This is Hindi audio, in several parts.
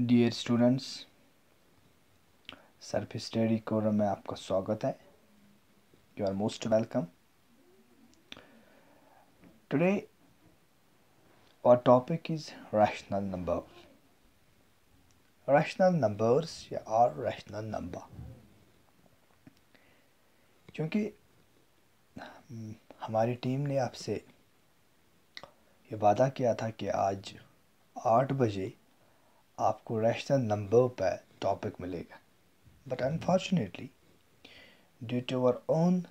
Dear students, self study course में आपका स्वागत है। You are most welcome. Today our topic is rational number. Rational numbers या आर रैशनल नंबर, क्योंकि हमारी टीम ने आपसे ये वादा किया था कि आज 8 बजे आपको रैशनल नंबर पर टॉपिक मिलेगा, but unfortunately due to our own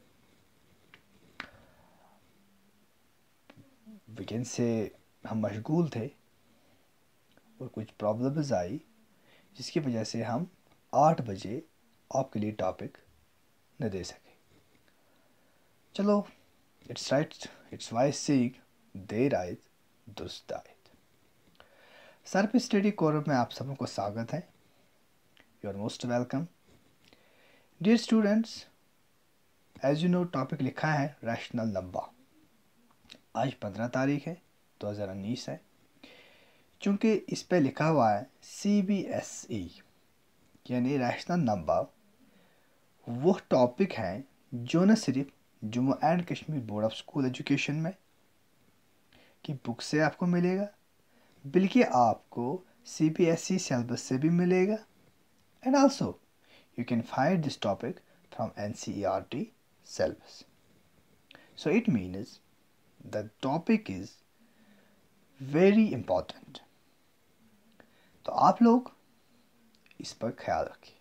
we can say हम मशगूल थे और कुछ प्रॉब्लम्स आई, जिसकी वजह से हम 8 बजे आपके लिए टॉपिक न दे सके। चलो, it's right, it's wise saying there आयत दुरुस्त आयत। सेल्फ स्टडी कोर्स में आप सबों को स्वागत है। You are most welcome. Dear students, as you know topic लिखा है रैशनल नंबर। आज 15 तारीख है, 2019 है। चूँकि इस पे लिखा हुआ है CBSE यानी रैशनल नंबर, वो टॉपिक है जो न सिर्फ Jammu and Kashmir board of school education में की बुक से आपको मिलेगा, बल्कि आपको CBSE सिलेबस से भी मिलेगा। And also you can find this topic from NCERT syllabus. So it means the topic is very important. तो आप लोग इस पर ख्याल रखिए।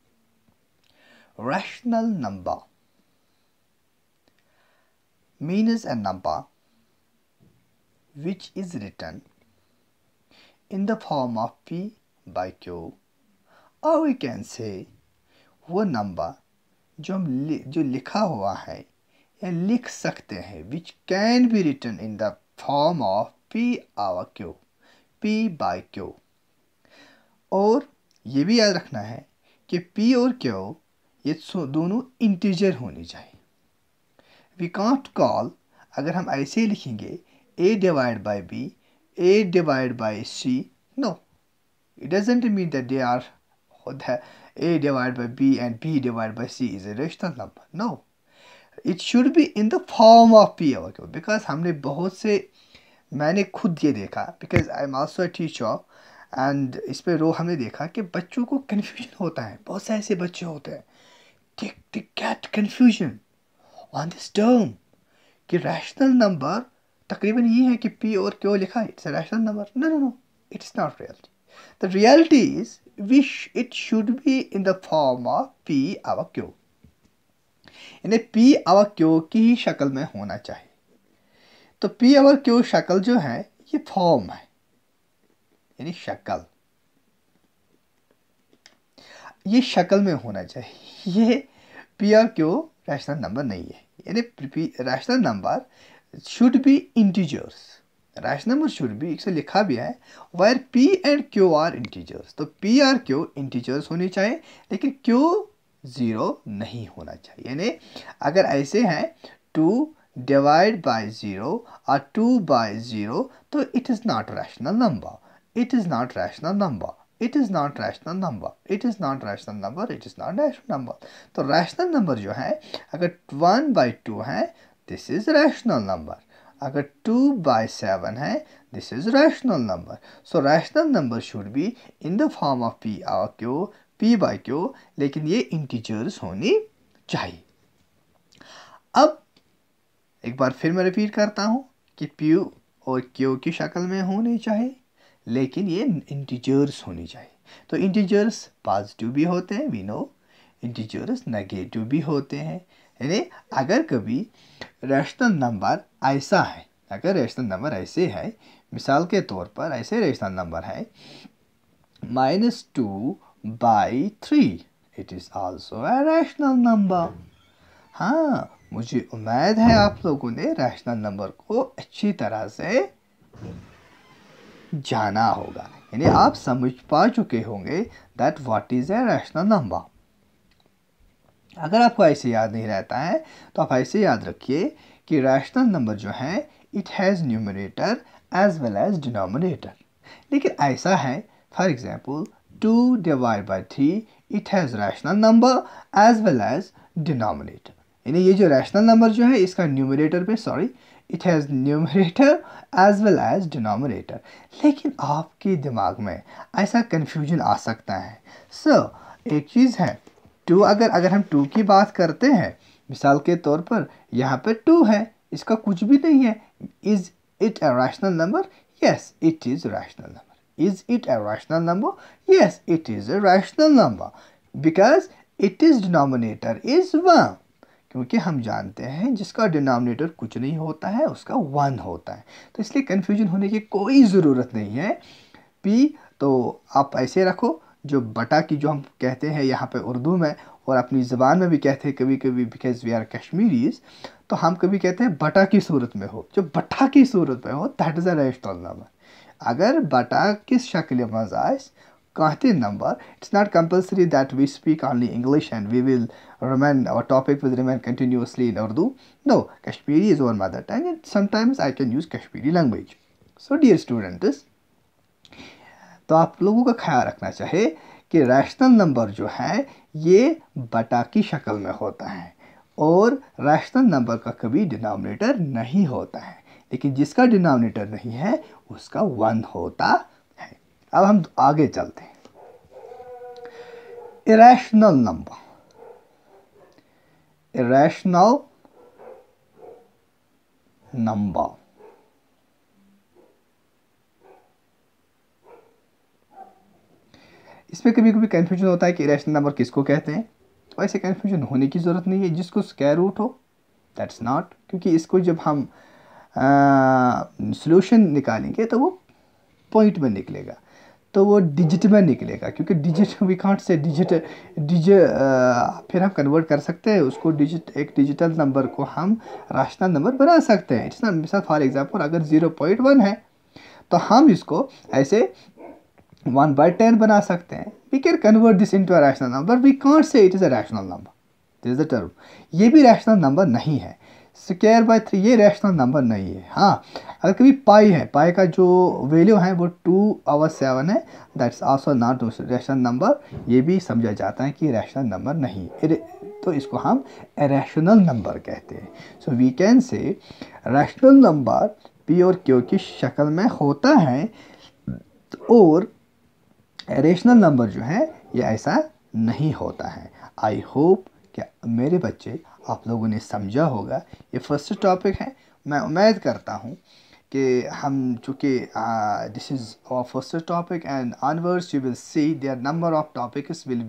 Rational number means a number which is written in the form of P by Q, or we can say वो नंबर जो लिखा हुआ है या लिख सकते हैं, which can be written in the form of P over Q, P by Q। और ये भी याद रखना है कि P और Q ये दोनों इंटीजर होनी चाहिए। We can't call, अगर हम ऐसे ही लिखेंगे A divided by B, A divided by C, no, it doesn't mean that they are A divided by B and B divided by C is a rational number. No, it should be in the form of P over Q, because हमने बहुत से, मैंने खुद ये देखा, because I am also a teacher, and इस पे रो हमने देखा कि बच्चों को confusion होता है। बहुत से ऐसे बच्चे होते हैं, they get confusion on this term कि रैशनल नंबर तकरीबन ये है कि P और Q लिखा है, it's a rational number. No, it's not reality. The reality is it should be in the form of P over Q, यानी P over Q की ही शक्ल में होना चाहिए। तो P over Q शक्ल जो है ये फॉर्म है, यानी शक्ल, ये शक्ल में होना चाहिए। ये P और Q रैशनल नंबर नहीं है, यानी rational number should be integers. Rational number should be, इसे लिखा भी है where P and Q are integers. तो P और Q इंटीजर्स होनी चाहिए, लेकिन Q 0 नहीं होना चाहिए। यानी अगर ऐसे हैं 2 डिवाइड बाय 0 और 2 बाय 0, तो it is not rational number, it is not rational number, it is not rational number, it is not rational number, it is not rational number. तो रैशनल नंबर जो है, अगर 1 बाय 2 है, दिस इज़ रैशनल नंबर। अगर 2 बाय 7 है, this is rational number. So rational number should be in the form of P और Q, P बाय Q, लेकिन ये इंटीजर्स होनी चाहिए। अब एक बार फिर मैं रिपीट करता हूँ कि P और Q की शक्ल में होनी चाहिए, लेकिन ये इंटीजर्स होनी चाहिए। तो इंटीजर्स पॉजिटिव भी होते हैं, वी नो, इंटीजर्स नेगेटिव भी होते हैं। यानी अगर कभी रैशनल नंबर ऐसा है, अगर रैशनल नंबर ऐसे है, मिसाल के तौर पर ऐसे रैशनल नंबर है -2 by 3, it is also a rational number. हाँ, मुझे उम्मीद है आप लोगों ने रैशनल नंबर को अच्छी तरह से जाना होगा, यानी आप समझ पा चुके होंगे that what is a rational number. अगर आपको ऐसे याद नहीं रहता है, तो आप ऐसे याद रखिए कि रैशनल नंबर जो है, it has numerator as well as denominator. लेकिन ऐसा है For example, 2 divided by 3, it has rational number as well as denominator. यानी ये जो रैशनल नंबर जो है इसका न्यूमरेटर पे it has numerator as well as denominator. लेकिन आपके दिमाग में ऐसा कन्फ्यूजन आ सकता है. एक चीज़ है 2, अगर हम 2 की बात करते हैं, मिसाल के तौर पर यहाँ पे 2 है, इसका कुछ भी नहीं है. Is it a rational number? Yes, it is rational number. Is it a rational number? Yes, it is a rational number because its denominator is 1. क्योंकि हम जानते हैं जिसका डिनोमिनेटर कुछ नहीं होता है उसका 1 होता है. तो इसलिए कन्फ्यूजन होने की कोई ज़रूरत नहीं है. P तो आप ऐसे रखो, जो बटा की जो हम कहते हैं यहाँ पे उर्दू में और अपनी ज़बान में भी कहते हैं कभी कभी, बिकॉज वी आर कश्मीरीज, तो हम कभी कहते हैं बटा की सूरत में हो. जो बटा की सूरत में हो that is a rational number. अगर बटा किस शक्ल मज कहते number, it's not compulsory that we speak only English and we will remain our topic will remain continuously in Urdu. No, Kashmiri is our mother tongue and sometimes I can use Kashmiri language. So dear students, तो आप लोगों का ख्याल रखना चाहिए कि रैशनल नंबर जो है ये बटा की शक्ल में होता है और रैशनल नंबर का कभी डिनोमिनेटर नहीं होता है. लेकिन जिसका डिनोमिनेटर नहीं है उसका 1 होता है. अब हम आगे चलते हैं. Irrational number. इरेशनल नंबर इसमें कभी कभी कंफ्यूजन होता है कि इरेशनल नंबर किसको कहते हैं. वैसे कंफ्यूजन होने की ज़रूरत नहीं है. जिसको स्क्वायर रूट हो दैट्स नॉट, क्योंकि इसको जब हम सॉल्यूशन निकालेंगे तो वो पॉइंट में निकलेगा, तो वो डिजिट में निकलेगा. क्योंकि digit we can't say digit फिर हम कन्वर्ट कर सकते हैं उसको एक डिजिटल नंबर को हम रैशनल नंबर बना सकते हैं. इट्स नॉट, मिसाल फॉर एग्जांपल अगर 0.1 है तो हम इसको ऐसे 1/10 बना सकते हैं. We can convert this into a rational number. We can't say it is a rational number. This is the term. ये भी रैशनल नंबर नहीं है. स्क्वायर बाय 3 ये रैशनल नंबर नहीं है. हाँ, अगर कभी पाई है, पाई का जो वैल्यू है वो 2/7 है, that's also not rational number. ये भी समझा जाता है कि रैशनल नंबर नहीं, तो इसको हम इरेशनल नंबर कहते हैं. So we can say rational number P और क्यू की शक्ल में होता है और इरेशनल नंबर जो है ये ऐसा नहीं होता है. आई होप कि मेरे बच्चे आप लोगों ने समझा होगा. ये फर्स्ट टॉपिक है. मैं उम्मीद करता हूँ कि हम चूँकि this is our first topic and onwards you will see there number of topics will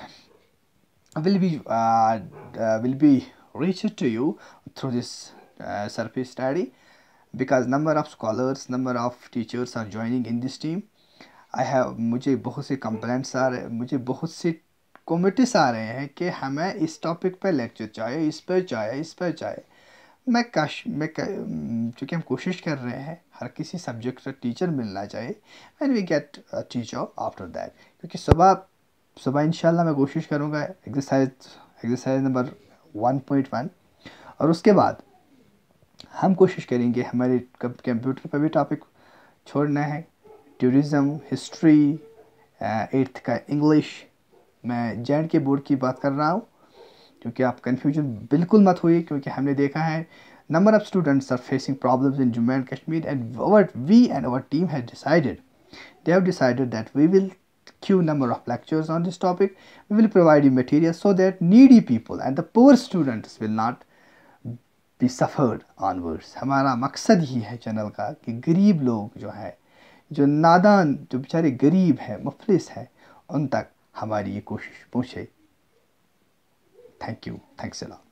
be reached to you through this surface study, because number of scholars, number of teachers are joining in this team. मुझे बहुत से कंप्लेंट्स आ रहे, मुझे बहुत से कमेंट्स आ रहे हैं कि हमें इस टॉपिक पर लेक्चर चाहिए, इस पर चाहिए. चूँकि हम कोशिश कर रहे हैं हर किसी सब्जेक्ट का टीचर मिलना चाहिए. And we get a teacher after that. क्योंकि सुबह इंशाल्लाह मैं कोशिश करूँगा एक्सरसाइज नंबर 1.1 और उसके बाद हम कोशिश करेंगे हमारे कंप्यूटर पर भी टॉपिक छोड़ना है. टूरिज़म, हिस्ट्री, 8th का इंग्लिश. मैं JkBOSE बोर्ड की बात कर रहा हूँ, क्योंकि आप कन्फ्यूजन बिल्कुल मत होइए. क्योंकि हमने देखा है number of students are facing problems in Jammu and Kashmir and we and our team have decided that we will queue number of lectures on this topic. We will provide you material so that needy people and the poor students will not be suffered onwards. हमारा मकसद ही है चैनल का कि गरीब लोग जो है, जो नादान, जो बेचारे गरीब हैं, मुफलिस हैं, उन तक हमारी ये कोशिश पहुँचे. Thank you. Thanks a lot.